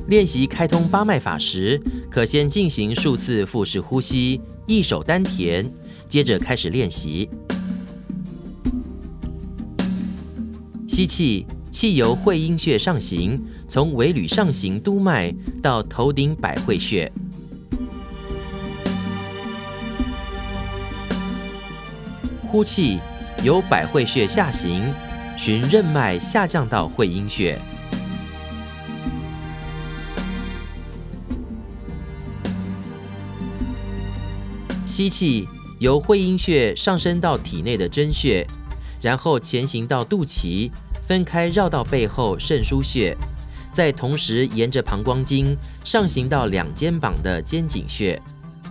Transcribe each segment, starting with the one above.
练习开通八脉法时，可先进行数次腹式呼吸，一手丹田，接着开始练习。吸气，气由会阴穴上行，从尾闾上行督脉到头顶百会穴。呼气，由百会穴下行，循任脉下降到会阴穴。吸气，由会阴穴上升到体内的真穴，然后前行到肚脐，分开绕到背后肾腧穴，再同时沿着膀胱经上行到两肩膀的肩颈穴。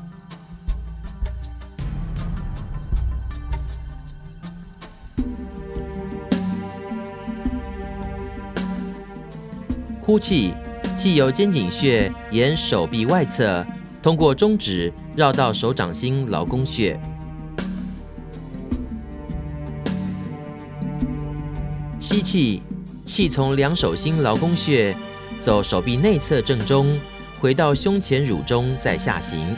呼气，气由肩颈穴沿手臂外侧，通过中指绕到手掌心劳宫穴。吸气，气从两手心劳宫穴走手臂内侧正中，回到胸前乳中，再下行。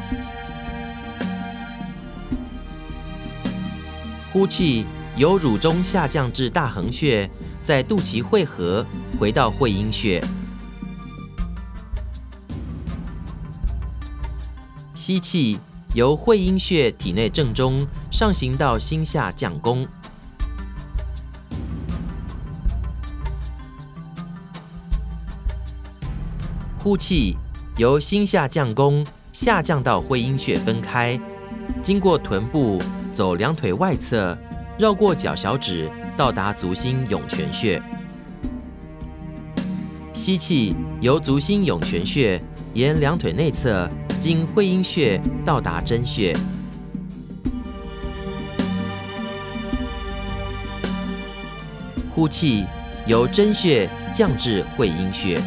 呼气，由乳中下降至大横穴，在肚脐汇合，回到会阴穴。吸气，由会阴穴体内正中上行到心下降宫。呼气，由心下降宫下降到会阴穴分开，经过臀部，走两腿外侧，绕过脚小指，到达足心涌泉穴。吸气，由足心涌泉穴沿两腿内侧，经会阴穴到达真穴。呼气，由真穴降至会阴穴。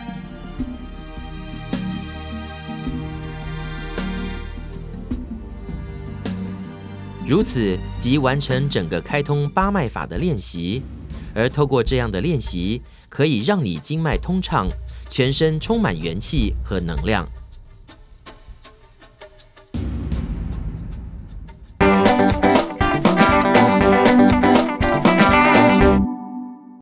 如此即完成整个开通八脉法的练习。而透过这样的练习，可以让你经脉通畅，全身充满元气和能量。